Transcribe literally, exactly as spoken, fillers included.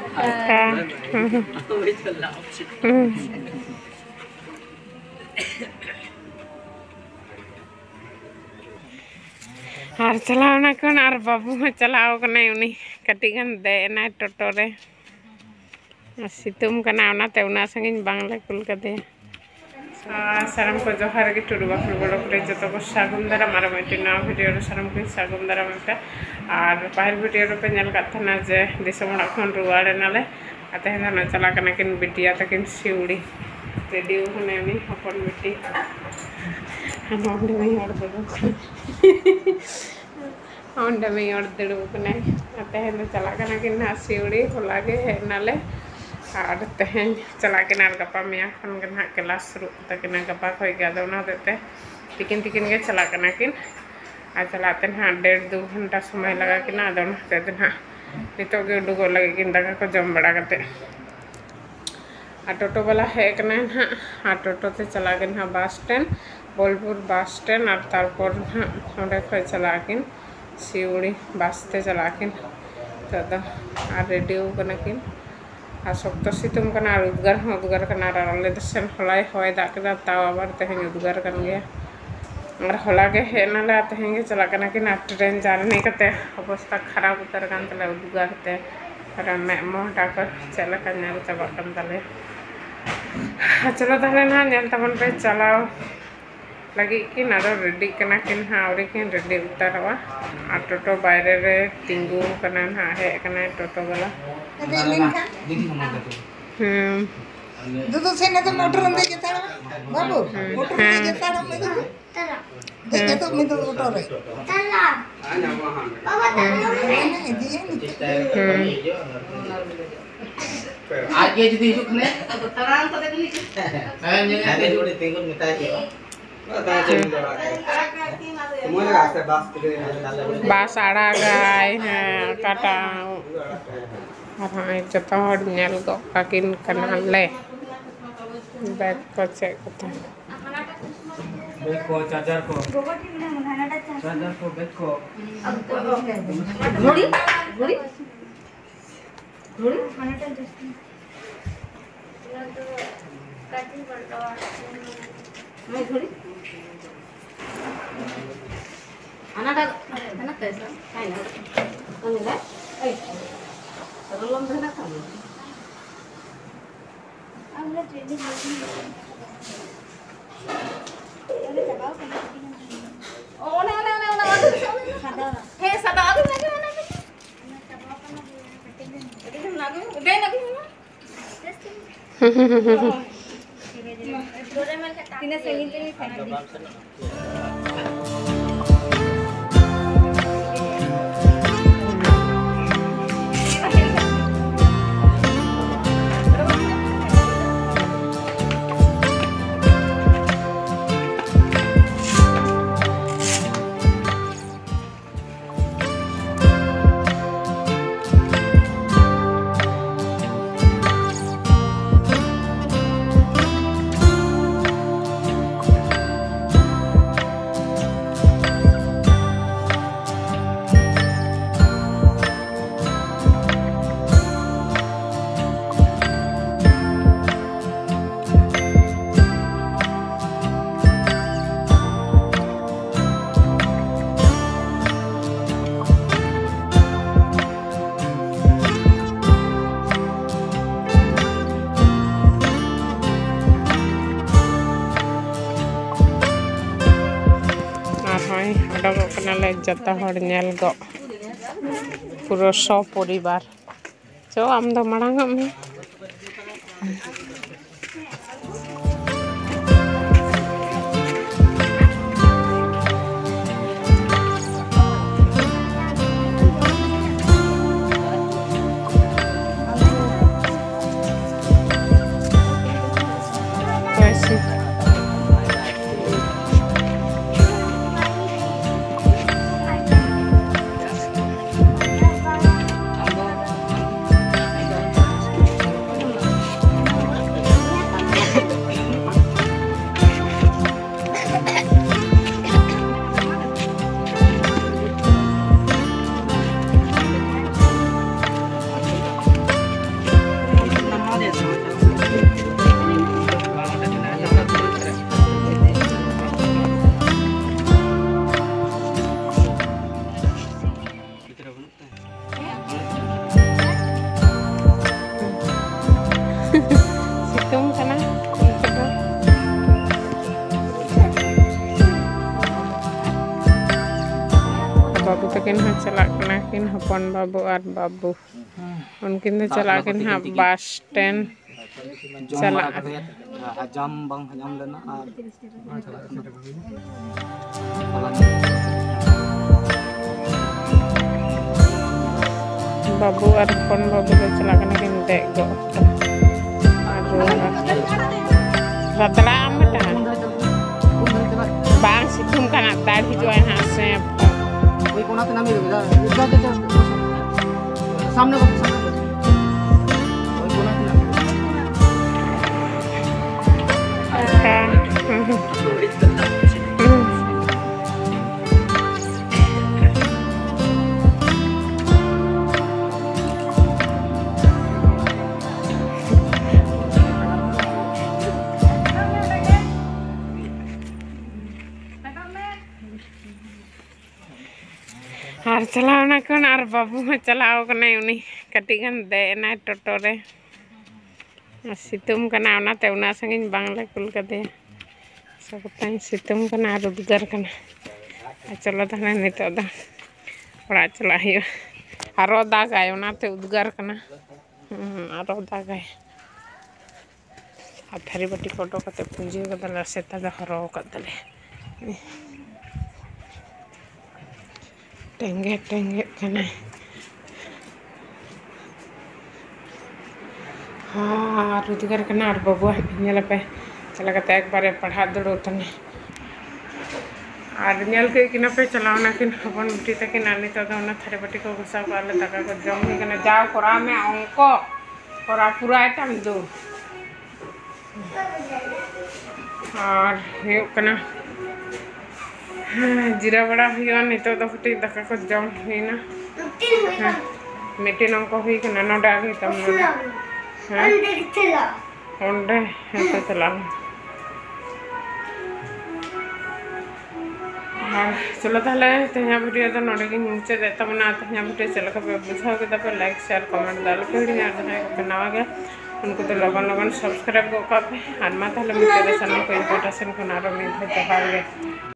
और चलावना कौन और बाबू में चलाओ कना उनी कटी गन दे ना टोटो रे सितुम कना उना ते उना संगिन बांग्ला कुल कदे सारम को जोहार की टुडु बाखल बड़ो करे जतो को सागुन दारा मारा मेटी ना वीडियो रे सारम को सागुन दारा मेटा और पाहिल वीडियो रे पे नेल कथना जे दिसम ओड़ा खन रुवाड़े नाले आते हना चला कना किन बिटिया तकिन सिउड़ी रेडी होने उनी अपन बिटी हम ओंडे में और दो ओंडे में और दो कने आते हना चला कना किन ना सिउड़ी होलागे नाले और तेहन चला के नाल गपा मिया खन गना क्लास शुरू तकना गपा खोय गया ना देते तिकिन तिकिन के चला कना किन आ चलाते ना डेढ़ दो घंटा समय लगा कि ना दोन ते ना नितो के उडुगो लगे किन दाका को जम बड़ा करते आ टोटो वाला है कना ना आ टोटो ते चला के ना bus stand Bolpur bus stand और तारपर ना ओंडे खोय चला किन सिउड़ी बस ते चला किन तो आ रेडी कना किन आ शक्त सितुम कना और उद्गार हूँ उद्गार कना और अले दसेन हलाय हय दाग केदा ताव आबार तेहेन उद्गार कन गया और हला के हे नाले तेहेन के चला कना कि ना ट्रेन जार्नी कते अवस्था खराब उतर कान तले उद्गार ते और मैं मोटा को चला का नेल चबा कन तले चलो तले ना नेल तमन पे चलाओ लगी कि ना रेडी कना किन हा और किन रेडी उतारवा आ टोटो बाहरे रे तिंगू कना ना है कना टोटो वाला हम्म दो से ने तो मोटर अंदर जेता बाबू मोटर अंदर जेता में तो देखे तो मैं तो मोटर रे चला आना वहां बाबा नहीं दिए नहीं आज ये जदी हिजुक ने तरान तो देखली हां ने आते जोड़े तेंगुन मिटा के बास आड़ा गाय हैं काटा हाँ जतो हर नेल गो काकिन कना ले बैग को चेक करते बैग को चार्जर को चार्जर को बैग को घड़ी घड़ी घड़ी मनाटा जस्ट तो काटिंग करता मैं घड़ी अनाटा अना कैसा काय ना कनगा ए रोलम धना खा हमला ट्रेनिंग अरे दबाव करना ओ ना ना ना ना सदा हे सदा आगे ना ना ना दबाव करना कटिंग कटिंग लागो दे लगी ना डोरे में तिने सेलिंग पे नहीं जता हर नेल गो पूरा सौ परिवार चो आम दो मांग में उनकिन हाँ चला किन हपन बाबू और बाबू उनकिन चला किन हाँ बस स्टैंड चला जम बंग जम लेना बाबू और हपन बाबू तो चला किन देख गो रतला आमटा बांग सितुम kana tadi jual hasil वही कोना पे ना मिल गया इधर इधर सामने को सामने वही कोना पे ना और चलावना कौन और बाबू में चलाओ कना उनी कटिगन दे ना टोटो रे सितुम कना उना ते उना संगिन बांगला कुल कदे सब ताई सितुम कना उद्गार कना चलो तने नितो दा ओड़ा चला हियो आरो दागाय उना ते उद्गार कना आरो दागाय आ थारी बटी फोटो कते पुंजी कदला सेता दा हरो कदले टेंगे टेंगे कना हाँ रुदिगर कना और बबुआ नेल पे चला कते एक बार पढ़ा दड़ो तने और नेल के किना पे चलावना किन हपन बुटी तक नानी तो ना थारे बटी को गुस्सा पाले दाका को जम ही कना जाओ कोरा में अंक कोरा पूरा आइटम दो और हे कना जीरा बड़ा हुआ नितो तो फटी दका को जम हुई ना मीटिंग अंक हुई कना नोडा भी तम नोडा ओंडे तो चला चलो ताले तेहा वीडियो तो नोडे की मुझे देता बना तेहा वीडियो चलो कब बुझाओ के तब लाइक शेयर कमेंट डाल के वीडियो यार जने को बनावा गया उनको तो लगन लगन सब्सक्राइब को कर और मा ताले मुझे चैनल को इम्पोर्टेंस को नारो में भेज दे